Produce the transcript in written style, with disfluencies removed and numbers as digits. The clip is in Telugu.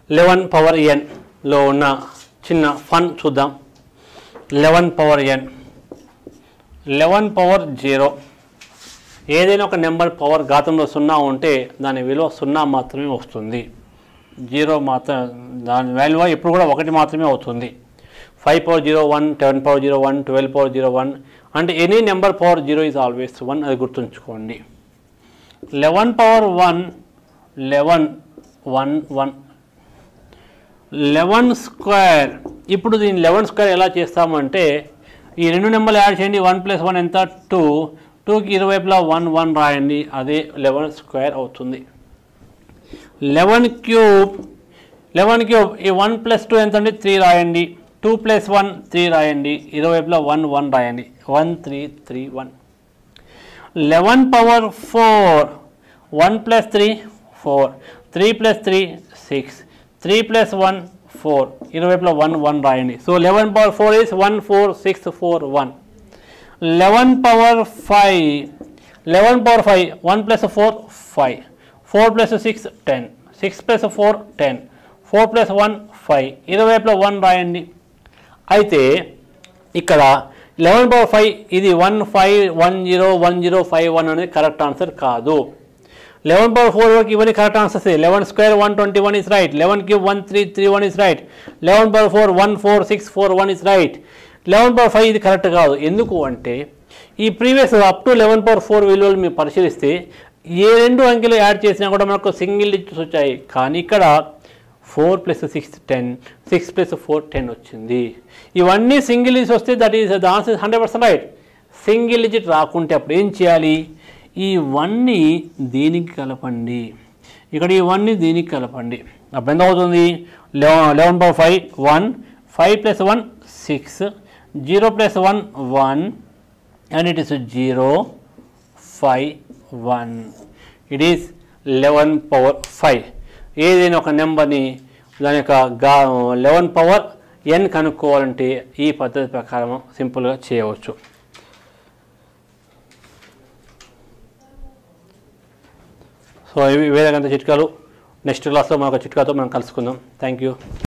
11 పవర్ nలో ఉన్న చిన్న ఫన్ చూద్దాం. 11 పవర్ n, 11 పవర్ 0. ఏదైనా ఒక నెంబర్ పవర్ ఘాతంలో 0 ఉంటే దాని విలువ 0 మాత్రమే వస్తుంది. 0 మాత్రం దాని వాల్యూ ఎప్పుడు కూడా 1 మాత్రమే అవుతుంది. 5 పవర్ 0 1, 10 పవర్ 0 1, 12 పవర్ 0 1 అంటే any number power 0 is always 1. అది గుర్తుంచుకోండి. 11 పవర్ 1 11 1 1. 11 స్క్వేర్. ఇప్పుడు దీన్ని 11 స్క్వేర్ ఎలా చేస్తామంటే ఈ రెండు నెంబర్లు యాడ్ చేయండి. 1 + 1 ఎంత 2. 2కి ఇరువైపులా 1 1 రాయండి. అదే 11 స్క్వేర్ అవుతుంది. 11 క్యూబ్. 11 క్యూబ్ ఈ 1 + 2 ఎంత అండి 3 రాయండి. 2 + 1 3 రాయండి. ఇరువైపులా 1 1 రాయండి. 1 3 3 1. 11 పవర్ 4. 1 + 3 4. 3 + 3 6. 3 + 1 4. ఇరువైపులా 1 1 రాయండి. So 11 power 4 is 1 4 6 4 1. 11 power 5. 11 power 5. 1 + 4 5. 4 + 6 10. 6 + 4 10. 4 + 1 5. ఇరువైపులా 1 రాయండి. అయితే ఇక్కడ 11 పవర్ 5 ఇది 1 5 1 0 1 0 5 1 అనేది కరెక్ట్ ఆన్సర్ కాదు. 11 పవర్ 4 వరకు ఇవన్నీ correct answers. 11 square 121 is right. 11 cube 1 3 3 1 is right. 11 power 4 1 4 6 4 1 is right. 11 power 5 ఇది కరెక్ట్ కాదు. ఎందుకు అంటే ఈ ప్రీవియస్ అప్ టు 11 పవర్ 4 విలువలు మీరు పరిశీలిస్తే ఏ రెండు అంకెలు యాడ్ చేసినా కూడా మనకు సింగిల్ డిజిట్స్ వచ్చాయి. కానీ ఇక్కడ 4 + 6 10. 6 + 4 10 వచ్చింది. ఇవన్నీ సింగిల్ డిజిట్స్ వస్తే that is the answer 100% right. Single digit రాకుంటే అప్పుడు ఏం చేయాలి? ఈ 1ని దీనికి కలపండి. ఇక్కడ ఈ 1ని దీనికి కలపండి. అప్పుడు ఎంత అవుతుంది? 11 power 5 1. 5 + 1 6. 0 + 1 1 and it is 0 5 1. It is 11 power 5. ఏదైనా ఒక నెంబర్ని దాని యొక్క 11 పవర్ n కనుక్కోవాలంటే ఈ పద్ధతి ప్రకారం సింపుల్గా చేయవచ్చు. సో ఇవి వేరే చిట్కాలు. నెక్స్ట్ క్లాస్లో మరొక చిట్కాతో మనం కలుసుకుందాం. Thank you.